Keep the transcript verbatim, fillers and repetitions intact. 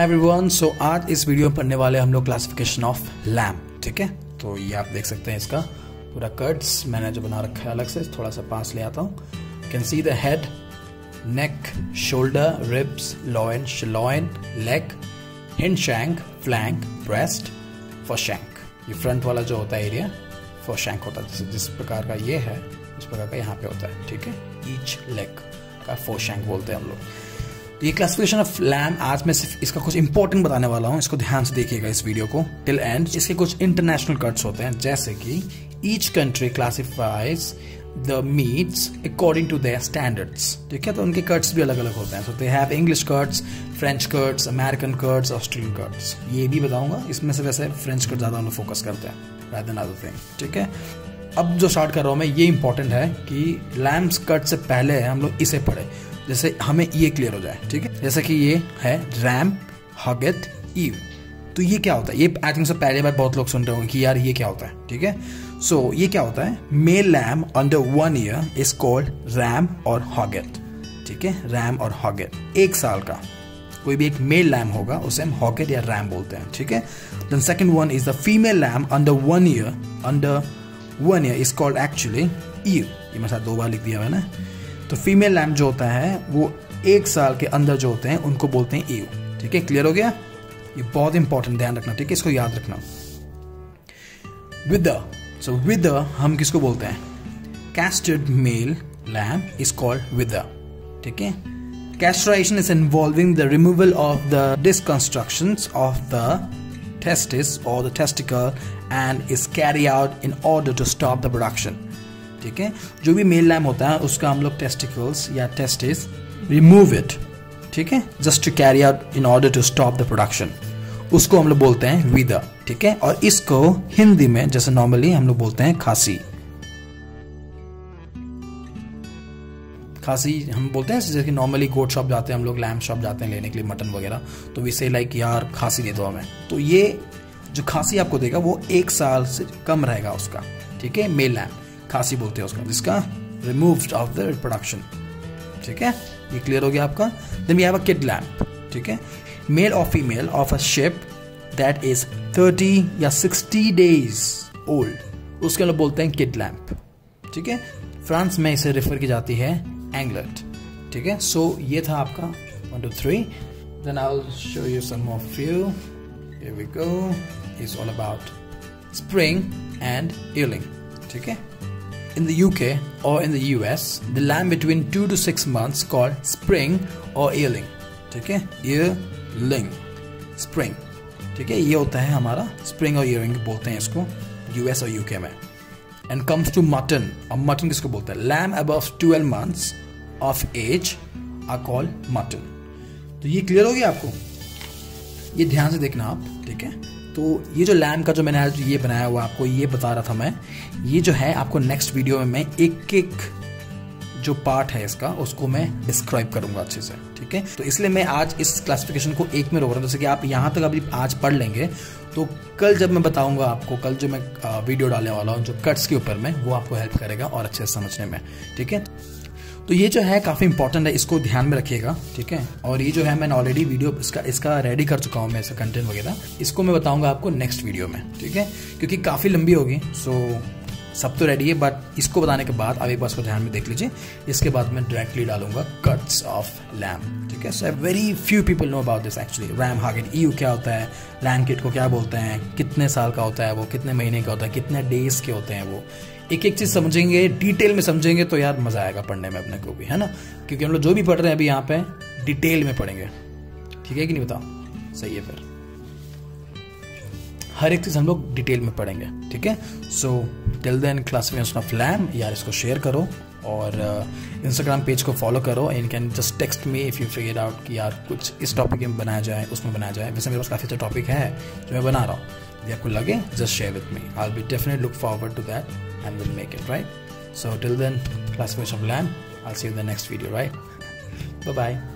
Everyone, सो आज इस video में पढ़ने वाले हम लोग क्लासिफिकेशन ऑफ लैम्ब। ठीक है, तो ये आप देख सकते हैं इसका पूरा कट्स मैंने जो बना रखा है अलग से, थोड़ा सा पास ले आता हूँ। Can see the head, neck, shoulder, ribs, loin, sirloin, leg, hind shank, flank, breast, foreshank. ये फ्रंट वाला जो होता है एरिया फोशैंक होता है, जैसे जिस प्रकार का ये है उस प्रकार का यहाँ पे होता है। ठीक है, ईच लेग का फोशैंक बोलते हैं हम लोग। तो ये क्लासिफिकेशन ऑफ लैम्ब आज मैं सिर्फ इसका कुछ इंपॉर्टेंट बताने वाला हूँ, इसको ध्यान से देखिएगा इस वीडियो को टिल एंड। इसके कुछ इंटरनेशनल कट्स होते हैं, जैसे कि each country classifies the meats according to their standards. ठीक है, तो उनके कट्स भी अलग अलग होते हैं। So they have English cuts, French cuts, American cuts, Australian cuts. ये भी बताऊंगा, इसमें से वैसे फ्रेंच कट ज्यादा हम लोग फोकस करते हैं rather than other thing। ठीक है, अब जो स्टार्ट कर रहा हूँ मैं, ये इंपॉर्टेंट है कि लैम्ब्स कट से पहले हम लोग इसे पढ़े, जैसे हमें ये क्लियर हो जाए। ठीक है, जैसे कि ये है रैम, हगेट, ईव। तो ये क्या होता है? ये आई थिंक से पहले बार बहुत लोग सुन रहे होंगे कि यार ये क्या होता है। ठीक है, सो so, ये क्या होता है? Male lamb under one year is called ram और हगेट। ठीक है, रैम और हगेट। एक साल का कोई भी एक मेल लैम्ब होगा उसे हम हॉकेट या रैम बोलते हैं। ठीक है, then second one is the female lamb under one year under one year is called actually ewe. ये मेरे साथ दो बार लिख दिया मैंने। तो फीमेल लैम्ब जो होता है वो एक साल के अंदर जो होते हैं उनको बोलते हैं ईव। ठीक है, क्लियर हो गया? ये बहुत इंपॉर्टेंट, ध्यान रखना। ठीक है, इसको याद रखना। विद सो विद हम किसको बोलते हैं? Castrated male lamb is called wether. ठीक है, castration is involving the removal of the disconstructions of the testis or the testicle and is carried out in order to stop the production। ठीक है, जो भी मेल लैम्ब होता है उसका हम लोग टेस्टिकल्स या टेस्टिस रिमूव इट। ठीक है, just to carry out in order to stop the production, उसको हम लोग बोलते हैं विदा। ठीक है, और इसको हिंदी में जैसे नॉर्मली हम लोग बोलते हैं खासी। खासी हम बोलते हैं, जैसे कि नॉर्मली गोट शॉप जाते हैं हम लोग, लैम्ब शॉप जाते हैं लेने के लिए मटन वगैरह, तो वी से लाइक यार खासी दे दो हमें। तो ये जो खासी आपको देगा वो एक साल से कम रहेगा उसका। ठीक है, मेल लैम्ब खासी बोलते हैं उसका, जिसका रिमूव्ड ऑफ द रिप्रोडक्शन। ठीक है, ये क्लियर हो गया आपका। Then we have a kid lamb. ठीक है, मेल और female of a sheep that is thirty या सिक्सटी डेज ओल्ड, उसके लोग बोलते हैं किड लैम्ब। ठीक है, फ्रांस में इसे रेफर की जाती है एंगलेट। ठीक है, सो so, ये था आपका one two three. Then I will show you some more few. Here we go, is all about spring and yearling. ठीक है, इन द यूके और in the US the lamb between two two six months called spring और yearling. ठीक है, ईयरलिंग, spring. ठीक है, ये होता है हमारा स्प्रिंग और ईयरलिंग बोलते हैं इसको यूएस और यूके में। एंड कम्स टू मटन, अब मटन किसको बोलते हैं? Lamb above twelve months of age are called mutton. तो ये क्लियर हो गया आपको? ये ध्यान से देखना आप। ठीक है, तो ये जो लैम्ब का जो मैंने आज ये बनाया हुआ आपको ये बता रहा था मैं, ये जो है आपको नेक्स्ट वीडियो में मैं एक एक जो पार्ट है इसका उसको मैं डिस्क्राइब करूंगा अच्छे से। ठीक है, तो इसलिए मैं आज इस क्लासिफिकेशन को एक में रोक रहा हूँ। जैसे कि आप यहाँ तक अभी आज पढ़ लेंगे, तो कल जब मैं बताऊंगा आपको, कल जो मैं वीडियो डालने वाला हूँ जो कट्स के ऊपर में, वो आपको हेल्प करेगा और अच्छे से समझने में। ठीक है, तो ये जो है काफ़ी इंपॉर्टेंट है, इसको ध्यान में रखिएगा। ठीक है, और ये जो है मैंने ऑलरेडी वीडियो इसका इसका रेडी कर चुका हूँ मैं, इसका कंटेंट वगैरह, इसको मैं बताऊंगा आपको नेक्स्ट वीडियो में। ठीक है, क्योंकि काफ़ी लंबी होगी, सो सब तो रेडी है, बट इसको बताने के बाद आप एक बार इसको ध्यान में देख लीजिए। इसके बाद मैं डायरेक्टली डालूंगा कट्स ऑफ लैम्ब। ठीक है, so very few people know about this actually. Ram, hogget, ewe क्या होता है, लैम्ब किट को क्या बोलते हैं, कितने साल का होता है वो, कितने महीने का होता है, कितने डेज के होते हैं वो, एक एक चीज समझेंगे, डिटेल में समझेंगे तो यार मजा आएगा पढ़ने में अपने को भी, है ना? क्योंकि हम लोग जो भी पढ़ रहे हैं अभी यहाँ पे डिटेल में पढ़ेंगे। ठीक है कि नहीं, बताओ? सही है, फिर हर एक चीज हम लोग डिटेल में पढ़ेंगे। ठीक है, so till then classification of lamb, यार इसको शेयर करो और इंस्टाग्राम uh, पेज को फॉलो करो। And can just text me if you figure out कि यार कुछ इस टॉपिक में बनाया जाए, उसमें बनाया जाए। वैसे मेरे पास काफ़ी अच्छा टॉपिक है जो मैं बना रहा हूँ, यदि आपको लगे just share with me, I will be definitely look forward to that and will make it right. So till then classification of lamb, I will see you in the next video, right? Bye bye.